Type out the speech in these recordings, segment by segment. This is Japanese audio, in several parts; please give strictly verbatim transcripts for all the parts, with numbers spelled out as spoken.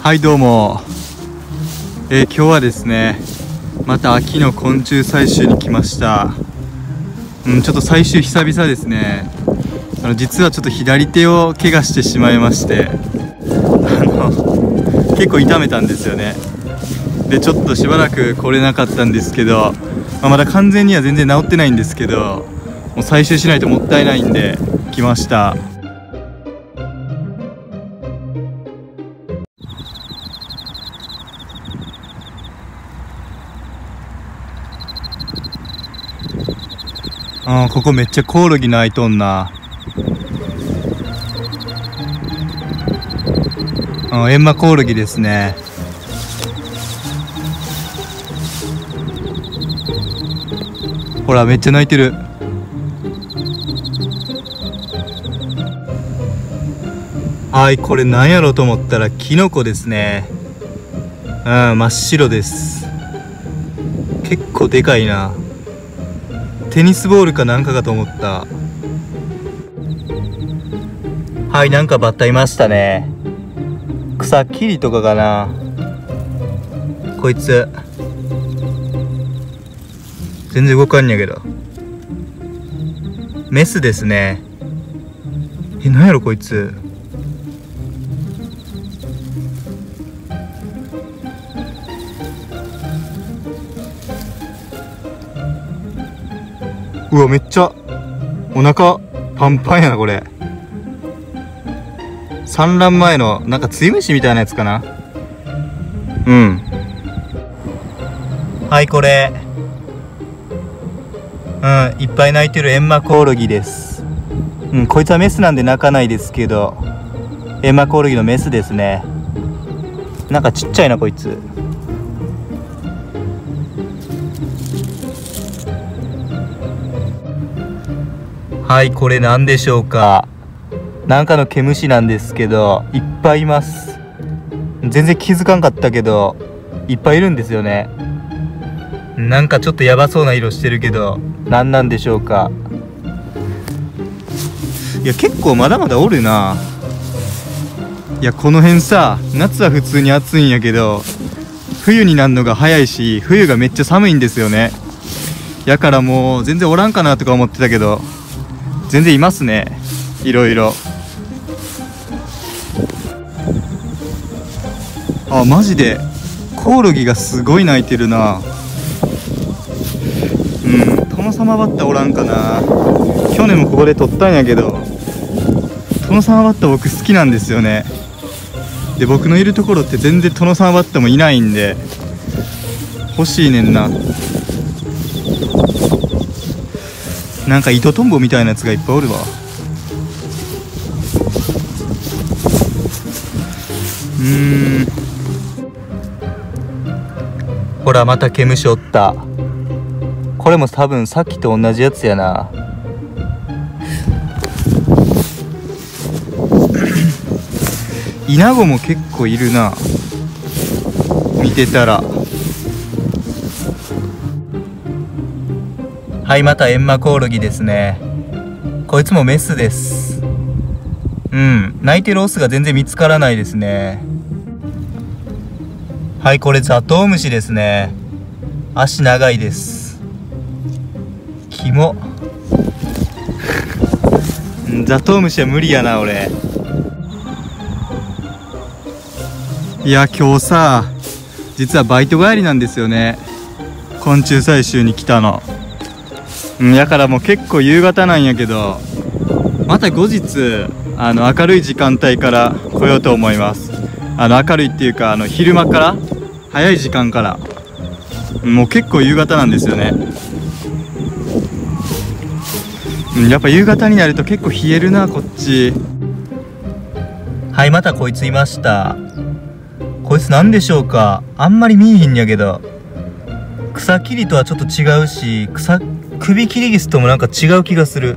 はいどうも、えー、今日はですねまた秋の昆虫採集に来ました。うん、ちょっと採集久々ですね。あの実はちょっと左手を怪我してしまいまして、あの結構痛めたんですよね。でちょっとしばらく来れなかったんですけど、まあ、まだ完全には全然治ってないんですけど、もう採集しないともったいないんで来ました。あー、ここめっちゃコオロギ鳴いとんな。あ、エンマコオロギですね。ほらめっちゃ鳴いてる。はい、これなんやろうと思ったらキノコですね。うん、真っ白です。結構でかいな。テニスボールかなんかかと思った。はい、なんかバッタいましたね。草切りとかかな。こいつ全然動かんやけどメスですね。え、なんやろこいつ。うわ、めっちゃお腹パンパンやなこれ。産卵前のなんかつゆ飯みたいなやつかな。うん。はい、これうんいっぱい鳴いてるエンマコオロギです。うん、こいつはメスなんで鳴かないですけど、エンマコオロギのメスですね。なんかちっちゃいなこいつ。はい、これ何でしょうか。なんかの毛虫なんですけど、いっぱいいます。全然気づかんかったけどいっぱいいるんですよね。なんかちょっとヤバそうな色してるけど何なんでしょうか。いや結構まだまだおるな。いやこの辺さ、夏は普通に暑いんやけど冬になるのが早いし、冬がめっちゃ寒いんですよね。やからもう全然おらんかなとか思ってたけど全然いますね、いろいろ。あ、マジでコオロギがすごい鳴いてるな。うん、トノサマバッタおらんかな。去年もここで撮ったんやけど、トノサマバッタ僕好きなんですよね。で僕のいるところって全然トノサマバッタもいないんで欲しいねんな。なんか糸トンボみたいなやつがいっぱいおるわ。うーん、ほらまた毛虫おった。これも多分さっきと同じやつやな。イナゴも結構いるな、見てたら。はい、またエンマコオロギですね。こいつもメスです。うん、鳴いてるオスが全然見つからないですね。はい、これザトウムシですね。足長いです。キモザトウムシは無理やな俺。いや今日さ、実はバイト帰りなんですよね。昆虫採集に来たの。うん、やからもう結構夕方なんやけど、また後日あの明るい時間帯から来ようと思います。あの明るいっていうか、あの昼間から早い時間から、もう結構夕方なんですよね。うん、やっぱ夕方になると結構冷えるなこっち。はい、またこいついました。こいつ何でしょうか。あんまり見えへんやけど草切りとはちょっと違うし、草首切りギスともなんか違う気がする。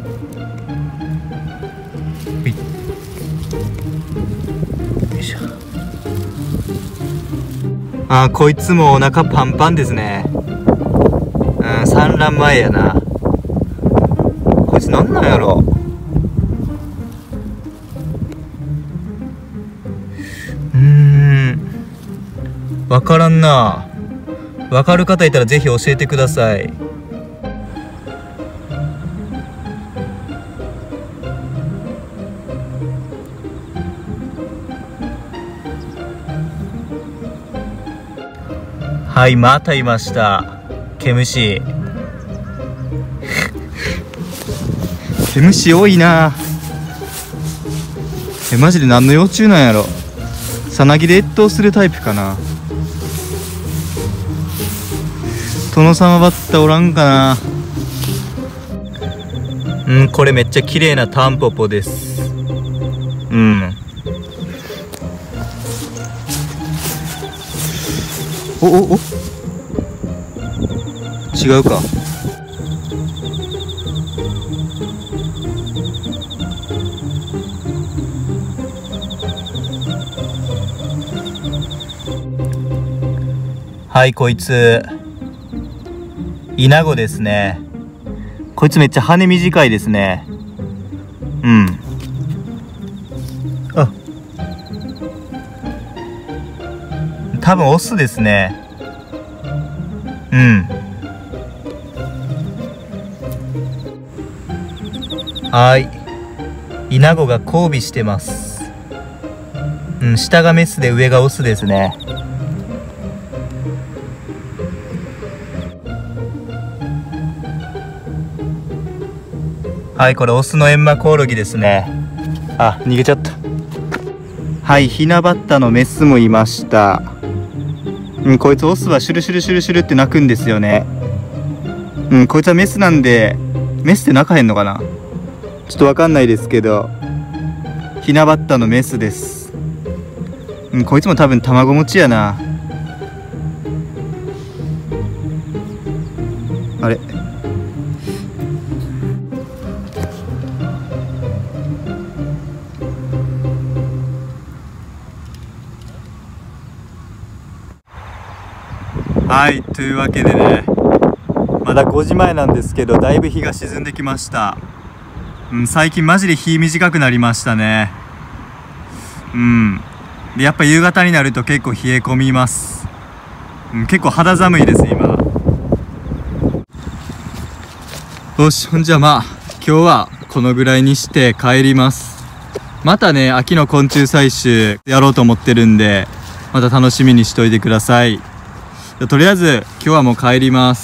よいしょ。あー、こいつもお腹パンパンですね。うん、産卵前やな。こいつなんなんやろ。うーんわからんな。わかる方いたらぜひ教えてください。はい、またいました。毛虫。毛虫多いな。え、マジで何の幼虫なんやろ。さなぎで越冬するタイプかな。殿様バッタおらんかな。うん、これめっちゃ綺麗なタンポポです。うん。おおお、違うか。はい、こいつイナゴですね。こいつめっちゃ羽短いですね。うん。あ、多分オスですね。うん。はい、イナゴが交尾してます。うん、下がメスで上がオスですね。はい、これオスのエンマコオロギですね。あ、逃げちゃった。はい、ヒナバッタのメスもいました。うん、こいつオスはシュルシュルシュルシュルって鳴くんですよね。うん、こいつはメスなんで、メスって鳴かへんのかな、ちょっとわかんないですけど、ヒナバッタのメスです。うん、こいつも多分卵持ちやな。あれ、はい、というわけでね、まだごじまえなんですけど、だいぶ日が沈んできました。うん、最近マジで日短くなりましたね。うん。で、やっぱ夕方になると結構冷え込みます。うん、結構肌寒いです、今。よし、ほんじゃまあ、今日はこのぐらいにして帰ります。またね、秋の昆虫採集やろうと思ってるんで、また楽しみにしといてください。とりあえず今日はもう帰ります。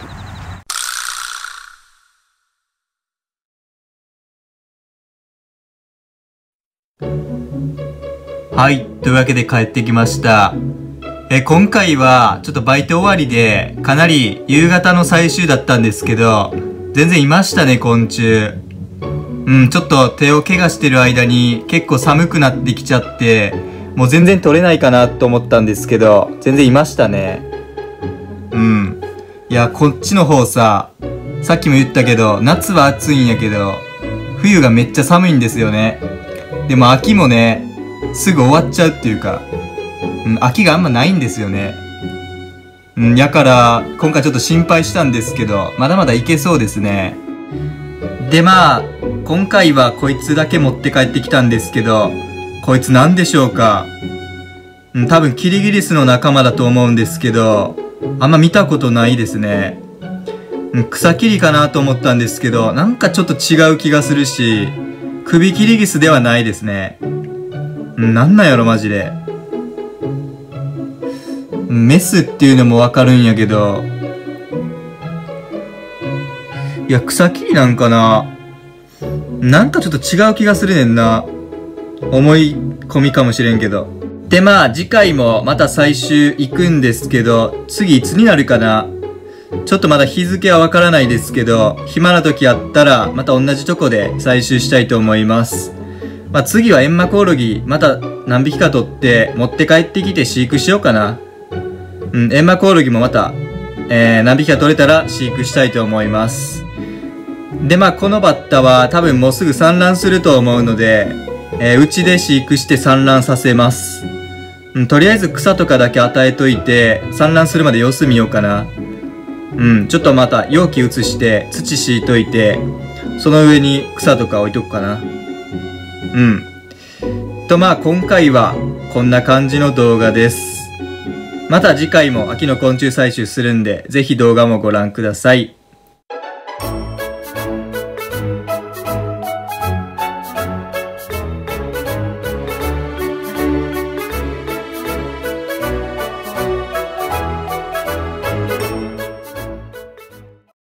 はい、というわけで帰ってきました。え今回はちょっとバイト終わりでかなり夕方の採集だったんですけど、全然いましたね、昆虫。うん、ちょっと手を怪我してる間に結構寒くなってきちゃって、もう全然取れないかなと思ったんですけど、全然いましたね。うん。いや、こっちの方さ、さっきも言ったけど、夏は暑いんやけど、冬がめっちゃ寒いんですよね。でも秋もね、すぐ終わっちゃうっていうか、うん、秋があんまないんですよね。うん、やから、今回ちょっと心配したんですけど、まだまだいけそうですね。で、まあ、今回はこいつだけ持って帰ってきたんですけど、こいつ何でしょうか。うん、多分キリギリスの仲間だと思うんですけど、あんま見たことないですね。うん、草切りかなと思ったんですけど、なんかちょっと違う気がするし、首キリギスではないですね。うん、なんなんやろマジで。うん、メスっていうのもわかるんやけど、いや、草切りなんかな。なんかちょっと違う気がするねんな。思い込みかもしれんけど。で、まあ、次回もまた採集行くんですけど、次いつになるかな。ちょっとまだ日付はわからないですけど、暇な時あったら、また同じとこで採集したいと思います。まあ、次はエンマコオロギ、また何匹か取って持って帰ってきて飼育しようかな。うん、エンマコオロギもまた、えー、何匹か取れたら飼育したいと思います。で、まあ、このバッタは多分もうすぐ産卵すると思うので、えー、うちで飼育して産卵させます。うん、とりあえず草とかだけ与えといて、産卵するまで様子見ようかな。うん、ちょっとまた容器移して土敷いといて、その上に草とか置いとくかな。うん。とまあ今回はこんな感じの動画です。 また次回も秋の昆虫採集するんで、ぜひ動画もご覧ください。